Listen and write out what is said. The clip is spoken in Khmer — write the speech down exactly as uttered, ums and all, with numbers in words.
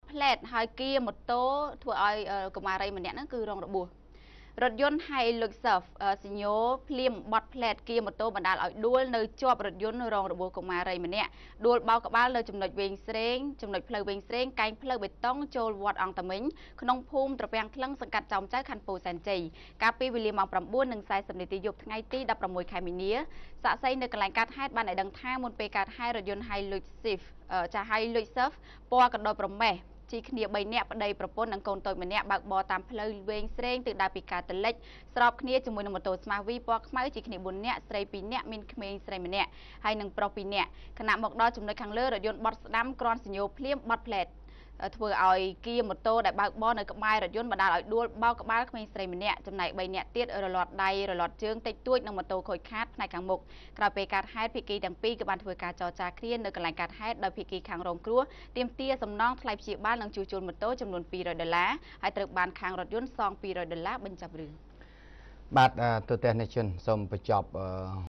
ផ្លែតហើយគៀម៉ូតូធ្វើឲ្យកុមារីម្នាក់ហ្នឹងគឺរងរបួសរថយន្ត Hilux Surf សញ្ញោភ្លាមបត់ផ្លែតគៀម៉ូតូបណ្ដាលឲ្យដួលនៅជាប់រថយន្តរងរបួសកុមារីម្នាក់ដួលបោកក្បាលនៅចំណុចវែងស្រេងចំណុចផ្លូវវែងស្រេងកែងផ្លូវបេតុងចូលវត្តអង្គតមិញក្នុងភូមិត្រពាំងក្លឹងសង្កាត់ចោមចៅខណ្ឌពោធិ៍សែនជ័យកាលពីវេលាម៉ោង 9:40 នាទីយប់ថ្ងៃទី ដប់ប្រាំមួយ ខែមីនាសាក្សីនៅកន្លែងកាត់ហេតុបានឲ្យដឹងថាមុនពេលកាត់ហេតុរថយន្ត Hilux Surf ចា Hilux Surf ពណ៌កណ្ដោប្រមេះជីគ្នាបីនាក់ប្តីប្រពន្ធនិងកូនតូចម្នាក់បើកបរតាមផ្លូវវែងស្រេងទិសដៅពីការតលិចស្របគ្នាជាមួយនឹងម៉ូតូស្មាវីពណ៌ខ្មៅជីគ្នាបួននាក់ស្រីពីរនាក់មានក្មេងស្រីម្នាក់ហើយនិងប្រុសពីរនាក់ខណៈមកដល់ចំណុចខាងលើរថយន្តបត់ស្ដាំគ្រាន់សញ្ញោភ្លាមបត់ផ្លែតធ្វើឲ្យគៀម៉ូតូដែលបើកបរនៅក្បែររថយន្តបណ្ដាលឲ្យដួលបោកក្បាលក្មេងស្រីម្នាក់ចំណែកបីនាក់ទៀតរលាត់ដៃរលាត់ជើងតិចតួចនិងម៉ូតូខូចខាតផ្នែកខាងមុខក្រោយពេលកាត់ហេតុភាគីទាំងពីរក៏បានធ្វើការចរចាគ្នានៅកន្លែងកាត់ហេតុដោយភាគីខាងរងគ្រោះទាមទារសំណងថ្លៃព្យាបាលនិងជួសជុលម៉ូតូចំនួនពីររយដុល្លារហើយត្រូវបានខាងរថយន្តសងពីររយដុល្លារបញ្ចប់រឿងបាទទូទាំងអ្នកជនសូមបញ្ចប់